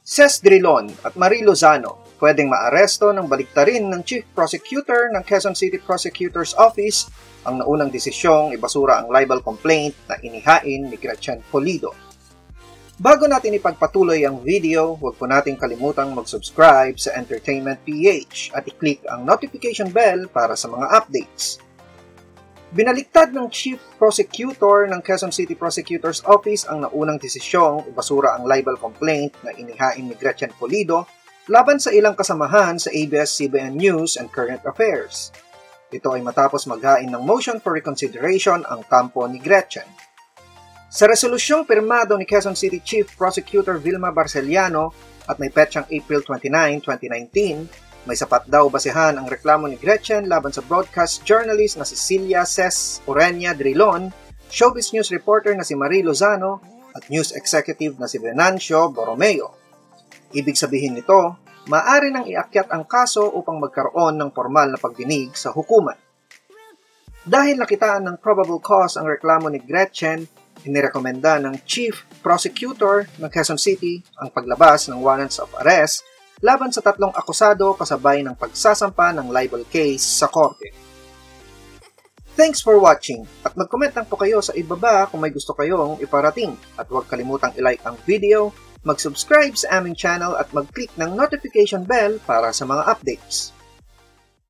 Ces Drilon at Marie Lozano pwedeng maaresto ng baliktarin ng Chief Prosecutor ng Quezon City Prosecutor's Office ang naunang desisyong ibasura ang libel complaint na inihain ni Gretchen Pulido. Bago natin ipagpatuloy ang video, huwag po nating kalimutang mag-subscribe sa Entertainment PH at i-click ang notification bell para sa mga updates. Binaliktad ng Chief Prosecutor ng Quezon City Prosecutor's Office ang naunang desisyong ibasura ang libel complaint na inihain ni Gretchen Pulido laban sa ilang kasamahan sa ABS-CBN News and Current Affairs. Ito ay matapos maghain ng motion for reconsideration ang kampo ni Gretchen. Sa resolusyong pirmado ni Quezon City Chief Prosecutor Vilma Barceliano at may petsang April 29, 2019, may sapat daw basehan ang reklamo ni Gretchen laban sa broadcast journalist na si Celia Ces Orenia Drilon, showbiz news reporter na si Marie Lozano, at news executive na si Venancio Borromeo. Ibig sabihin nito, maaari nang iakyat ang kaso upang magkaroon ng formal na pagdinig sa hukuman. Dahil nakitaan ng probable cause ang reklamo ni Gretchen, inirekomenda ng Chief Prosecutor ng Quezon City ang paglabas ng warrants of arrest laban sa 3 akusado kasabay ng pagsasampa ng libel case sa korte. Thanks for watching at mag-comment lang po kayo sa ibaba kung may gusto kayong iparating at huwag kalimutang i-like ang video, mag-subscribe sa aming channel at mag-click ng notification bell para sa mga updates.